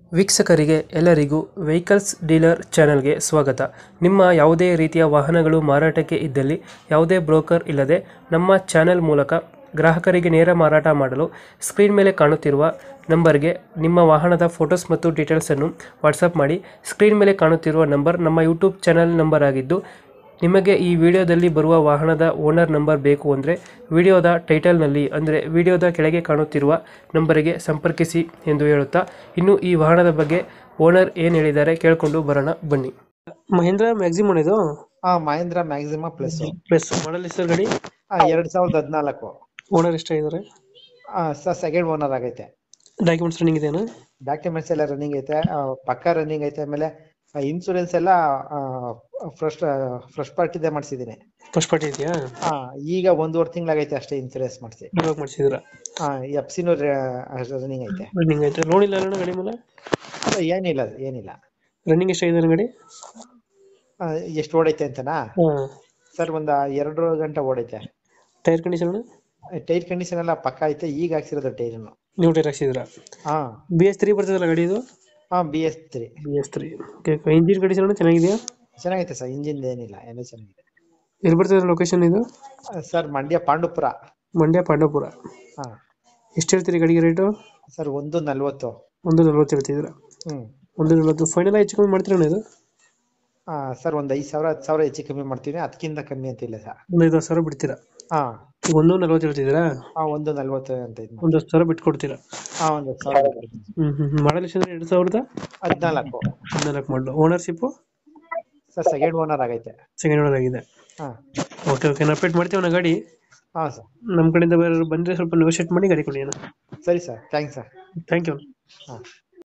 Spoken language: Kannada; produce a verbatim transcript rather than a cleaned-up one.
ವೀಕ್ಷಕರಿಗೆ ಎಲ್ಲರಿಗೂ ವೆಹಿಕಲ್ಸ್ ಡೀಲರ್ ಚಾನೆಲ್ಗೆ ಸ್ವಾಗತ. ನಿಮ್ಮ ಯಾವುದೇ ರೀತಿಯ ವಾಹನಗಳು ಮಾರಾಟಕ್ಕೆ ಇದ್ದಲ್ಲಿ ಯಾವುದೇ ಬ್ರೋಕರ್ ಇಲ್ಲದೆ ನಮ್ಮ ಚಾನೆಲ್ ಮೂಲಕ ಗ್ರಾಹಕರಿಗೆ ನೇರ ಮಾರಾಟ ಮಾಡಲು ಸ್ಕ್ರೀನ್ ಮೇಲೆ ಕಾಣುತ್ತಿರುವ ನಂಬರ್ಗೆ ನಿಮ್ಮ ವಾಹನದ ಫೋಟೋಸ್ ಮತ್ತು ಡೀಟೇಲ್ಸನ್ನು ವಾಟ್ಸಪ್ ಮಾಡಿ. ಸ್ಕ್ರೀನ್ ಮೇಲೆ ಕಾಣುತ್ತಿರುವ ನಂಬರ್ ನಮ್ಮ ಯೂಟ್ಯೂಬ್ ಚಾನೆಲ್ ನಂಬರ್ ಆಗಿದ್ದು, ನಿಮಗೆ ಈ ವಿಡಿಯೋದಲ್ಲಿ ಬರುವ ವಾಹನದ ಓನರ್ ನಂಬರ್ ಬೇಕು ಅಂದರೆ ವಿಡಿಯೋದ ಟೈಟಲ್ನಲ್ಲಿ ಅಂದರೆ ವಿಡಿಯೋದ ಕೆಳಗೆ ಕಾಣುತ್ತಿರುವ ನಂಬರಿಗೆ ಸಂಪರ್ಕಿಸಿ ಎಂದು ಹೇಳುತ್ತಾ, ಇನ್ನು ಈ ವಾಹನದ ಬಗ್ಗೆ ಓನರ್ ಏನು ಹೇಳಿದ್ದಾರೆ ಕೇಳಿಕೊಂಡು ಬರೋಣ ಬನ್ನಿ. ಮಹೇಂದ್ರ ಮ್ಯಾಕ್ಸಿಮಮ್ ಇದು ಹಾ Mahindra Maxximo plus plus model ಹೆಸರು ಗಾಡಿ ಎರಡ್ ಸಾವಿರದ ಹದಿನಾಲ್ಕು. ಓನರ್ ಎಷ್ಟಾಗಿದ್ದಾರೆ? ಸರ್ ಸೆಕೆಂಡ್ ಓನರ್ ಆಗೈತೆ. ಡಾಕ್ಯುಮೆಂಟ್ಸ್ ರನ್ನಿಂಗ್ ಇದೆಯಾ? ಡಾಕ್ಯುಮೆಂಟ್ಸ್ ಎಲ್ಲ ರನ್ನಿಂಗ್ ಐತೆ, ಪಕ್ಕಾ ರನ್ನಿಂಗ್ ಐತೆ. ಆಮೇಲೆ ಇನ್ಸೂರೆನ್ಸ್ ಎಲ್ಲ ಫ್ರೆಶ್ ಫ್ರೆಶ್ ಪಾರ್ಟಿದೆ ಮಾಡಿಸಿದೀನಿ. ಫಸ್ಟ್ ಪಾರ್ಟಿ ಇದೆಯಾ? ಹಾ ಈಗ ಒಂದೂವರೆ ತಿಂಗಳಾಗೈತೆ ಅಷ್ಟೇ ಇನ್ಸೂರೆನ್ಸ್ ಮಾಡಿಸಿ. ಇವಾಗ ಮಾಡಿಸಿದ್ರ? ಹಾ ಎಫ್ ಸಿನೂ ರನ್ನಿಂಗ್ ಐತೆ. ರನ್ನಿಂಗ್ ಐತೆ. ಲೋನ್ ಇಲ್ಲ ಅಣ್ಣ ಗಾಡಿ ಮೇಲೆ? ಅಲ್ಲ, ಏನಿಲ್ಲ ಏನಿಲ್ಲ. ರನ್ನಿಂಗ್ ಎಷ್ಟಾಗಿದೆ ಗಾಡಿ? ಎಷ್ಟು ಓಡೈತೆ ಅಂತನಾ? ಹಾಂ ಸರ್ ಒಂದ ಎರಡು ಗಂಟೆ ಓಡೈತೆ. Tyre condition? ಟೈರ್ ಕಂಡೀಷನ್ ಎಲ್ಲ ಪಕ್ಕ ಐತೆ. ಈಗ ಹಾಕ್ಸಿರೋದು ಟೈರ್ನು. ನೀವು ಟೈರ್ ಹಾಕ್ಸಿದ್ರ? ಹಾ ಬಿ ಎಸ್ ತ್ರೀ ಬರ್ತದಲ್ಲ ಗಾಡಿ ಇದು? ಹಾ B S three. B S three engine condition ಚೆನ್ನಾಗಿದೆಯಾ? ಚೆನ್ನಾಗೈತೆ ಸರ್, ಇಂಜಿನ್ ಏನಿಲ್ಲ, ಎಲ್ಲ ಚೆನ್ನಾಗಿದೆ. ಎಲ್ಲಿ ಬರ್ತದೆ ಲೊಕೇಶನ್ ಇದು? ಸರ್ ಮಂಡ್ಯ ಪಾಂಡುಪುರ. ಮಂಡ್ಯ ಪಾಂಡವಪುರ. ಹಾ ಎಷ್ಟು ಹೇಳ್ತೀರಿ ಗಾಡಿಗೆ ರೇಟು? ಸರ್ ಒಂದು ನಲ್ವತ್ತು. ಒಂದು ನಲ್ವತ್ತು ಹೇಳ್ತಿದ್ರ? ಹ್ಮ್ ಒಂದು ನಲ್ವತ್ತು ಫೈನಲ್ ಹೆಚ್ಚು ಕಮ್ಮಿ ಮಾಡ್ತೀರಣ್ಣ ಇದು? ಹಾ ಸರ್ ಒಂದ್ ಐದ್ ಸಾವಿರ ಹತ್ತು ಸಾವಿರ ಹೆಚ್ಚು ಕಮ್ಮಿ ಮಾಡ್ತೀನಿ, ಅದಕ್ಕಿಂತ ಕಮ್ಮಿ ಅಂತಿಲ್ಲ ಸರ್. ಒಂದು ಐದು ಸಾವಿರ ಬಿಡ್ತೀರಾ? ಹಾ ಒಂದು ನಲ್ವತ್ತು ಹೇಳ್ತಿದ್ದೀರಾ? ಹಾ ಒಂದು ನಲ್ವತ್ತು ಅಂತ ಇದು ಒಂದು ಹತ್ತು ಸಾವಿರ ಬಿಟ್ಕೊಡ್ತೀರಾ? ಹಾ ಒಂದು ಹತ್ತು ಸಾವಿರ. ಹ್ಮ್ ಹ್ಮ್ ಮಾಡಲ್ ಎಷ್ಟು ಅಂದ್ರೆ ಎರಡು ಸಾವಿರದ ಹದಿನಾಲ್ಕು. ಹದಿನಾಲ್ಕು ಮಾಡಲು. ಓನರ್ಶಿಪ್ ಸರ್ ಸೆಕೆಂಡ್ ಓನರ್ ಆಗೈತೆ. ಸೆಕೆಂಡ್ ಓನರ್ ಆಗಿದೆ. ಹಾ ಓಕೆ ಓಕೆ ನಾವು ಅಪ್ಡೇಟ್ ಮಾಡ್ತೀವಿ ನಾ ಗಾಡಿ. ಹಾ ಸರ್ ನಮ್ಮ ಕಡೆಯಿಂದ ಬೇರೆ ಬಂದರೆ ಸ್ವಲ್ಪ ನೆಗೋಷಿಯೇಟ್ ಮಾಡಿ ಗಾಡಿ ಕೊಡಿ ಅಣ್ಣ. ಸರಿ sir, thanks sir. Thank you. ಹಾ